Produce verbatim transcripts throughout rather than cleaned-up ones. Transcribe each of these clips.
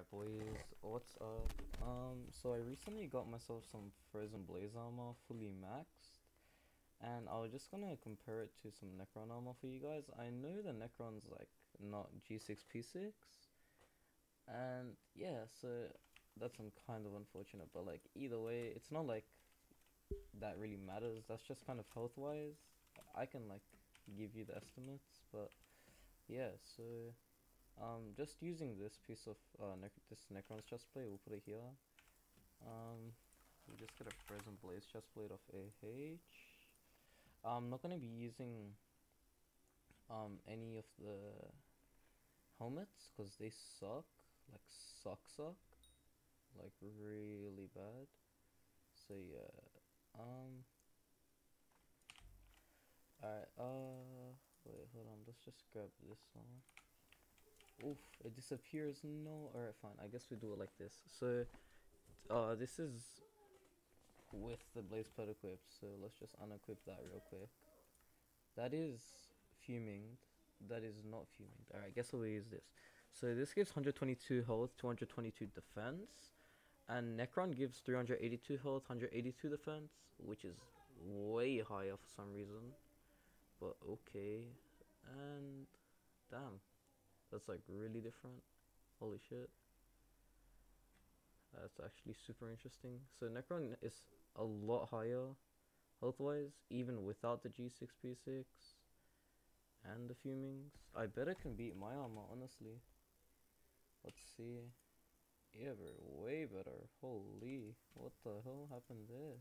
Alright boys, what's up? Um, so I recently got myself some Frozen Blaze armor fully maxed, and I was just gonna compare it to some Necron armor for you guys. I know the Necron's like not G six P six, and yeah, so that's some kind of unfortunate, but like either way, it's not like that really matters. That's just kind of health wise. I can like give you the estimates, but yeah, so Um, just using this piece of uh, nec this Necron's chestplate, we'll put it here. Um, we just get a Frozen Blaze chestplate of A H. I'm not gonna be using um any of the helmets because they suck, like suck suck, like really bad. So yeah, um, alright, uh, wait, hold on, let's just grab this one. Oof, it disappears. No, alright, fine. I guess we do it like this. So, uh, this is with the blaze pad equipped, so let's just unequip that real quick. That is fuming. That is not fuming. Alright, guess we'll use this. So this gives one hundred twenty-two health, two hundred twenty-two defense, and Necron gives three hundred eighty-two health, one hundred eighty-two defense, which is way higher for some reason. But okay, and damn, that's like really different. Holy shit. That's actually super interesting. So Necron is a lot higher health-wise, even without the G six P six and the fumings. I bet it can beat my armor, honestly. Let's see. Yeah, bro, way better. Holy, what the hell happened there?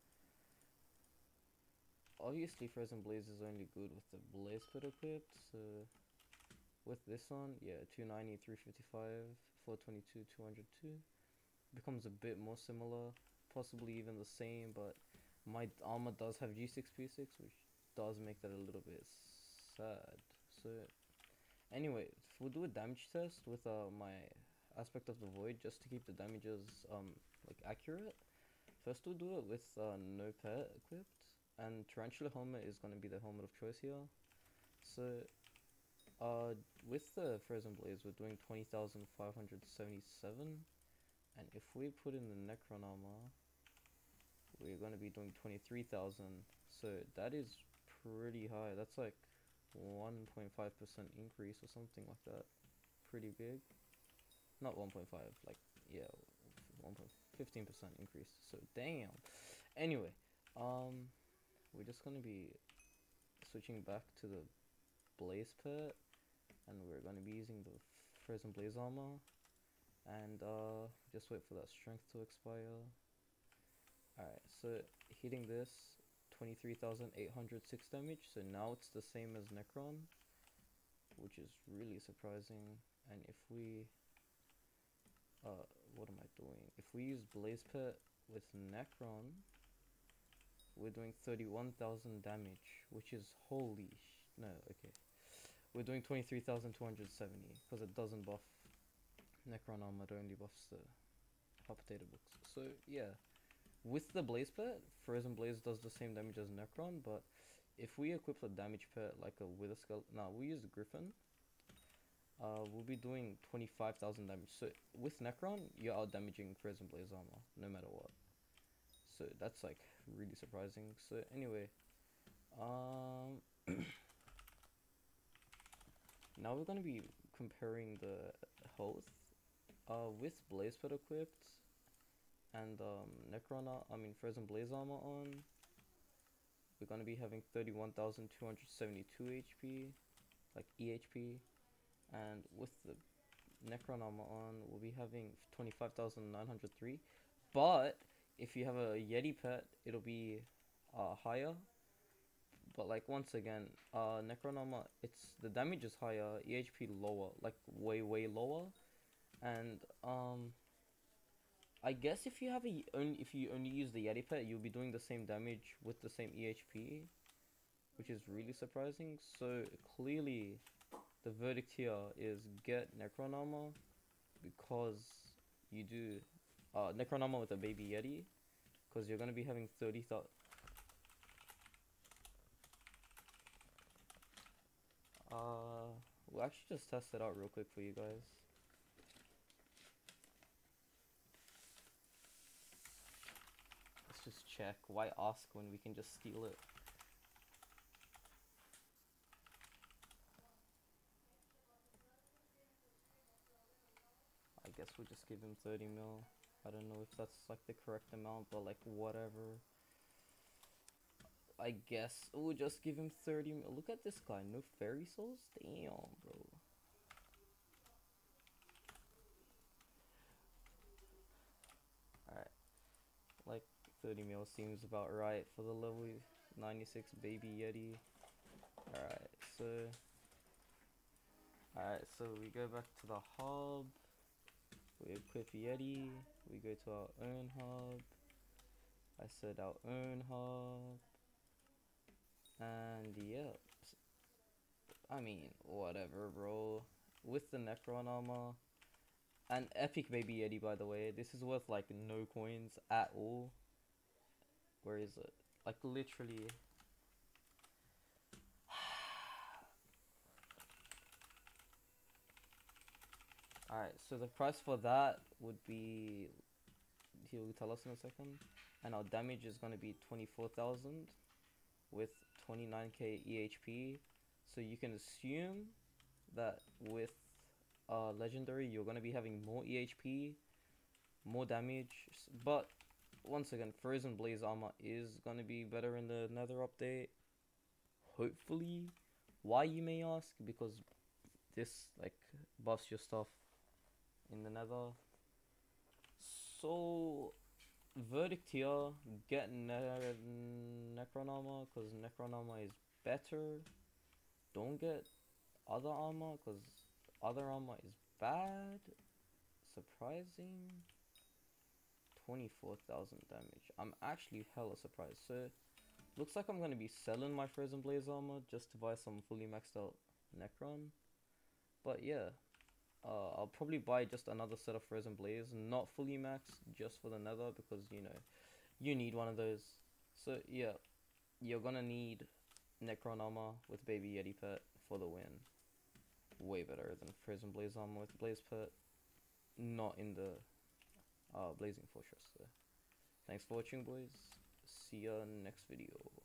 Obviously, Frozen Blaze is only good with the Blaze Pit equipped, so with this on, yeah, two ninety, three fifty-five, four twenty-two, two hundred two. Becomes a bit more similar, possibly even the same, but my armor does have G six P six, which does make that a little bit sad. So anyway, we'll do a damage test with uh, my aspect of the void just to keep the damages um like accurate. First we'll do it with uh, no pet equipped, and Tarantula helmet is going to be the helmet of choice here. So uh with the Frozen Blaze we're doing twenty thousand five hundred seventy-seven, and if we put in the Necron armor we're going to be doing twenty-three thousand, so that is pretty high. That's like one point five percent increase or something like that. Pretty big. Not one point five, like, yeah, fifteen percent increase, so damn. Anyway, um, we're just going to be switching back to the Blaze Pit, and we're going to be using the Frozen Blaze armor, and uh, just wait for that strength to expire. Alright, so hitting this, twenty-three thousand eight hundred six damage, so now it's the same as Necron, which is really surprising. And if we, uh, what am I doing? If we use Blaze Pit with Necron, we're doing thirty-one thousand damage, which is holy sh- no, okay. We're doing twenty-three thousand two hundred seventy, because it doesn't buff Necron armor, it only buffs the hot potato books. So, yeah. With the Blaze Pit, Frozen Blaze does the same damage as Necron, but if we equip a damage pit like a Wither Skeleton, no, we use the Griffin, uh, we'll be doing twenty-five thousand damage. So with Necron, you're out damaging Frozen Blaze armor, no matter what. So that's like really surprising. So anyway, um, now we're gonna be comparing the health, uh, with Blaze Pit equipped and um, Necron, I mean Frozen Blaze armor on. We're gonna be having thirty-one thousand two hundred seventy-two H P, like E H P, and with the Necron armor on, we'll be having twenty-five thousand nine hundred three. But if you have a Yeti pet, it'll be uh, higher. But like once again, uh, Necron armor, it's the damage is higher, E H P lower, like way way lower, and um. I guess if you have a only if you only use the Yeti pet, you'll be doing the same damage with the same E H P, which is really surprising. So clearly, the verdict here is get Necron armor, because you do uh, Necron armor with a baby Yeti, because you're gonna be having thirty thousand. Uh, we'll actually just test it out real quick for you guys. check? Why ask when we can just steal it? I guess we'll just give him thirty mil. I don't know if that's like the correct amount, but like whatever. I guess we'll just give him thirty mil. Look at this guy, no fairy souls? Damn, bro. Alright, like thirty mil seems about right for the level ninety-six baby Yeti. Alright, so Alright, so we go back to the hub. We equip Yeti. We go to our own hub. I said our own hub. And yeah. I mean, whatever, bro. With the Necron armor. An epic baby Yeti, by the way. This is worth like no coins at all. Where is it? Like literally. Alright, so the price for that would be, he'll tell us in a second. And our damage is going to be twenty-four thousand with twenty-nine K E H P. So you can assume that with uh, Legendary, you're going to be having more E H P, more damage. But once again, Frozen Blaze armor is going to be better in the Nether update. Hopefully. Why, you may ask? Because this like buffs your stuff in the Nether. So verdict here, get ne Necron armor because Necron armor is better. Don't get other armor because other armor is bad. Surprising. twenty-four thousand damage. I'm actually hella surprised. So looks like I'm going to be selling my Frozen Blaze armor just to buy some fully maxed out Necron. But yeah. Uh, I'll probably buy just another set of Frozen Blaze, not fully maxed, just for the Nether, because, you know, you need one of those. So, yeah, you're gonna need Necron armor with Baby Yeti Pet for the win. Way better than Frozen Blaze armor with Blaze Pet, not in the uh, Blazing Fortress. So, thanks for watching, boys. See ya next video.